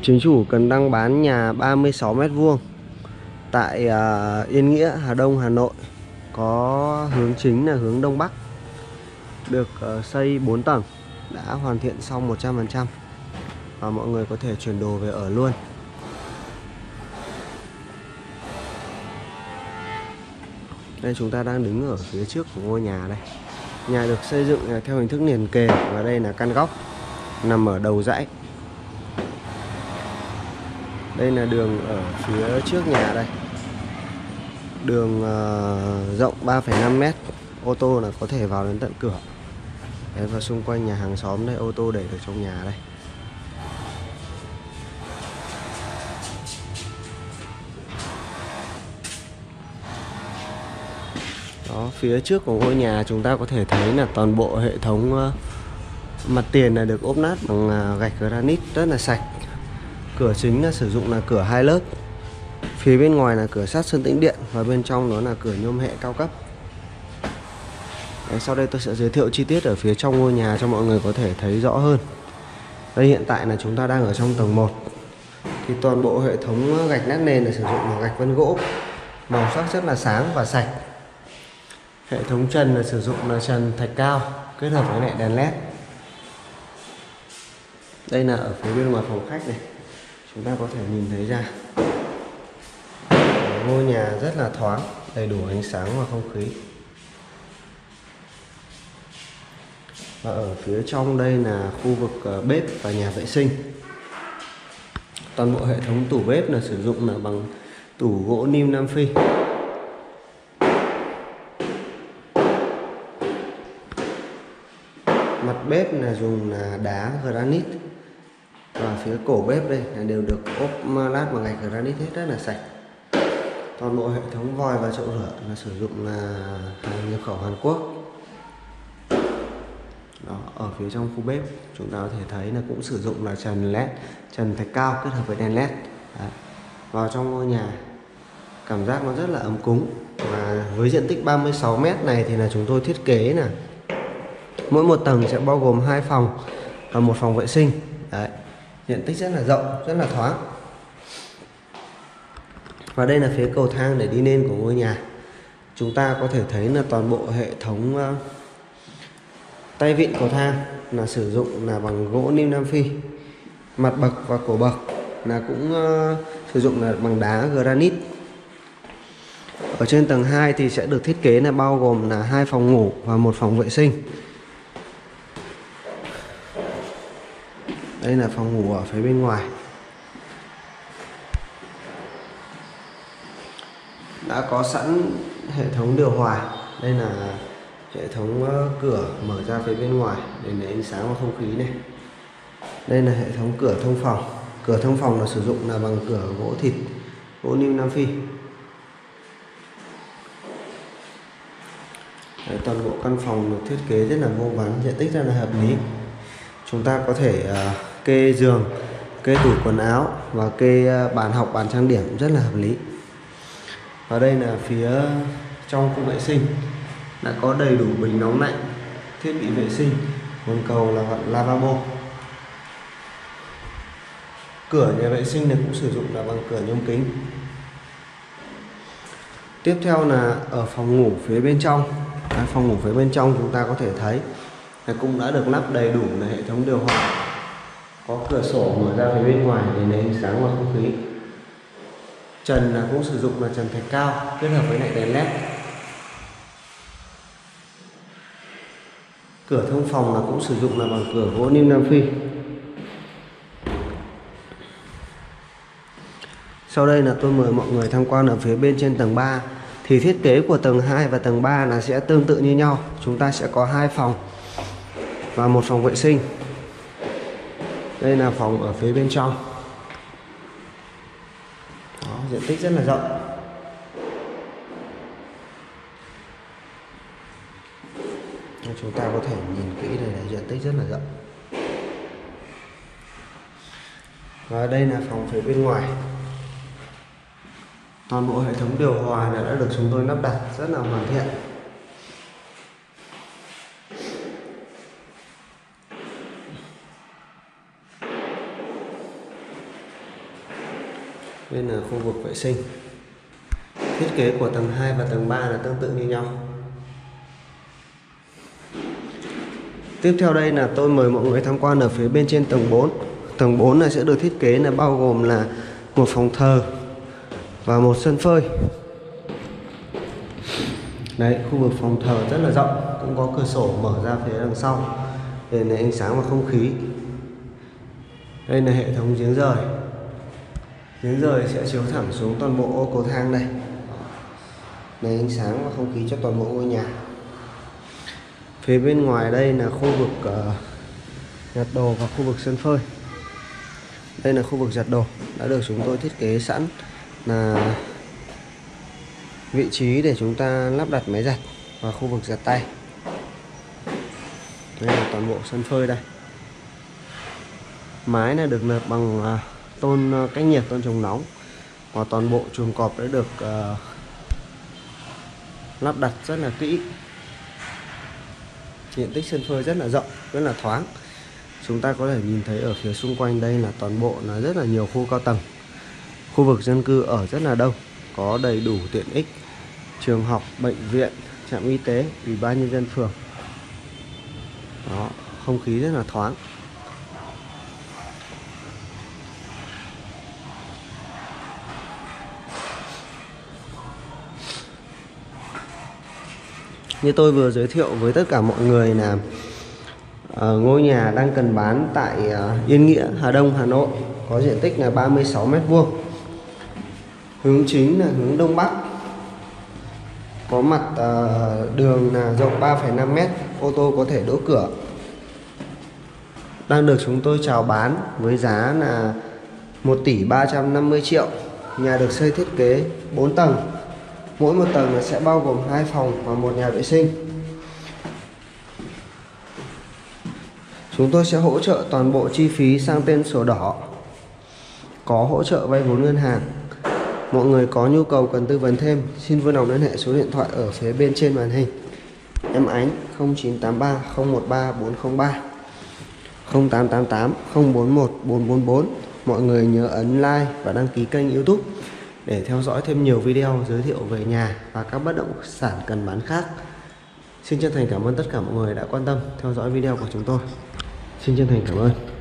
Chính chủ cần đăng bán nhà 36 mét vuông tại Yên Nghĩa, Hà Đông, Hà Nội. Có hướng chính là hướng Đông Bắc. Được xây 4 tầng, đã hoàn thiện xong 100%. Và mọi người có thể chuyển đồ về ở luôn. Đây chúng ta đang đứng ở phía trước của ngôi nhà đây. Nhà được xây dựng theo hình thức liền kề và đây là căn góc nằm ở đầu dãy. Đây là đường ở phía trước nhà đây. Đường rộng 3,5 m, ô tô là có thể vào đến tận cửa. Đấy, và xung quanh nhà hàng xóm đây, ô tô để được trong nhà đây. Đó, phía trước của ngôi nhà chúng ta có thể thấy là toàn bộ hệ thống mặt tiền là được ốp lát bằng gạch granite rất là sạch. Cửa chính là sử dụng là cửa 2 lớp. Phía bên ngoài là cửa sắt sơn tĩnh điện và bên trong đó là cửa nhôm hệ cao cấp. Đấy, sau đây tôi sẽ giới thiệu chi tiết ở phía trong ngôi nhà cho mọi người có thể thấy rõ hơn. Đây hiện tại là chúng ta đang ở trong tầng 1. Thì toàn bộ hệ thống gạch lát nền là sử dụng là gạch vân gỗ, màu sắc rất là sáng và sạch. Hệ thống trần là sử dụng là trần thạch cao kết hợp với lại đèn led. Đây là ở phía bên ngoài phòng khách này, chúng ta có thể nhìn thấy ra ngôi nhà rất là thoáng, đầy đủ ánh sáng và không khí. Và ở phía trong đây là khu vực bếp và nhà vệ sinh. Toàn bộ hệ thống tủ bếp là sử dụng là bằng tủ gỗ nim Nam Phi. Mặt bếp là dùng là đá granite. Và phía cổ bếp đây là đều được ốp lát bằng gạch granite hết, rất là sạch. Toàn bộ hệ thống vòi và chậu rửa là sử dụng là hàng nhập khẩu Hàn Quốc. Đó, ở phía trong khu bếp chúng ta có thể thấy là cũng sử dụng là trần led, trần thạch cao kết hợp với đèn led. Đấy. Vào trong ngôi nhà cảm giác nó rất là ấm cúng. Và với diện tích 36 m này thì là chúng tôi thiết kế là mỗi một tầng sẽ bao gồm 2 phòng và 1 phòng vệ sinh. Đấy. Diện tích rất là rộng, rất là thoáng. Và đây là phía cầu thang để đi lên của ngôi nhà. Chúng ta có thể thấy là toàn bộ hệ thống tay vịn cầu thang là sử dụng là bằng gỗ nim Nam Phi. Mặt bậc và cổ bậc là cũng sử dụng là bằng đá granite. Ở trên tầng 2 thì sẽ được thiết kế là bao gồm là 2 phòng ngủ và 1 phòng vệ sinh. Đây là phòng ngủ ở phía bên ngoài. Đã có sẵn hệ thống điều hòa. Đây là hệ thống cửa mở ra phía bên ngoài để lấy ánh sáng và không khí này. Đây là hệ thống cửa thông phòng. Cửa thông phòng là sử dụng là bằng cửa gỗ thịt, gỗ nim Nam Phi. Đấy, toàn bộ căn phòng được thiết kế rất là vô vắn, diện tích rất là hợp lý. Chúng ta có thể kê giường, kê tủ quần áo và kê bàn học, bàn trang điểm rất là hợp lý. Và đây là phía trong khu vệ sinh đã có đầy đủ bình nóng lạnh, thiết bị vệ sinh, bồn cầu là lavabo. Cửa nhà vệ sinh này cũng sử dụng là bằng cửa nhôm kính. Tiếp theo là ở phòng ngủ phía bên trong. Phòng ngủ phía bên trong chúng ta có thể thấy là cũng đã được lắp đầy đủ là hệ thống điều hòa. Có cửa sổ mở ra phía bên ngoài để lấy ánh sáng và không khí. Trần là cũng sử dụng là trần thạch cao kết hợp với lại đèn led. Cửa thông phòng là cũng sử dụng là bằng cửa gỗ nim Nam Phi. Sau đây là tôi mời mọi người tham quan ở phía bên trên tầng 3. Thì thiết kế của tầng 2 và tầng 3 là sẽ tương tự như nhau. Chúng ta sẽ có 2 phòng và 1 phòng vệ sinh. Đây là phòng ở phía bên trong. Đó, diện tích rất là rộng. Chúng ta có thể nhìn kỹ đây là diện tích rất là rộng. Và đây là phòng phía bên ngoài. Toàn bộ hệ thống điều hòa này đã được chúng tôi lắp đặt rất là hoàn thiện. khu vực vệ sinh. Thiết kế của tầng 2 và tầng 3 là tương tự như nhau. Tiếp theo đây là tôi mời mọi người tham quan ở phía bên trên tầng 4. Tầng 4 này sẽ được thiết kế là bao gồm là một phòng thờ và một sân phơi. Đấy, khu vực phòng thờ rất là rộng, cũng có cửa sổ mở ra phía đằng sau để lấy ánh sáng và không khí. Đây là hệ thống giếng rời. Giếng rời sẽ chiếu thẳng xuống toàn bộ ô cầu thang đây, lấy ánh sáng và không khí cho toàn bộ ngôi nhà. Phía bên ngoài đây là khu vực giặt đồ và khu vực sân phơi. Đây là khu vực giặt đồ đã được chúng tôi thiết kế sẵn là vị trí để chúng ta lắp đặt máy giặt và khu vực giặt tay. Đây là toàn bộ sân phơi đây. Mái là được lợp bằng tôn cách nhiệt, tôn chống nóng, và toàn bộ chuồng cọp đã được lắp đặt rất là kỹ. Diện tích sân phơi rất là rộng, rất là thoáng. Chúng ta có thể nhìn thấy ở phía xung quanh đây là toàn bộ là rất là nhiều khu cao tầng. Khu vực dân cư ở rất là đông, có đầy đủ tiện ích, trường học, bệnh viện, trạm y tế, ủy ban nhân dân phường. Đó, không khí rất là thoáng. Như tôi vừa giới thiệu với tất cả mọi người là ngôi nhà đang cần bán tại Yên Nghĩa, Hà Đông, Hà Nội, có diện tích là 36 m². Hướng chính là hướng Đông Bắc. Có mặt đường là rộng 3,5 m, ô tô có thể đỗ cửa. Đang được chúng tôi chào bán với giá là 1.350.000.000. Nhà được xây thiết kế 4 tầng. Mỗi một tầng sẽ bao gồm 2 phòng và 1 nhà vệ sinh. Chúng tôi sẽ hỗ trợ toàn bộ chi phí sang tên sổ đỏ, có hỗ trợ vay vốn ngân hàng. Mọi người có nhu cầu cần tư vấn thêm, xin vui lòng liên hệ số điện thoại ở phía bên trên màn hình. Em Ánh 0983 013 403 0888 041 444. Mọi người nhớ ấn like và đăng ký kênh YouTube để theo dõi thêm nhiều video giới thiệu về nhà và các bất động sản cần bán khác. Xin chân thành cảm ơn tất cả mọi người đã quan tâm theo dõi video của chúng tôi. Xin chân thành cảm ơn.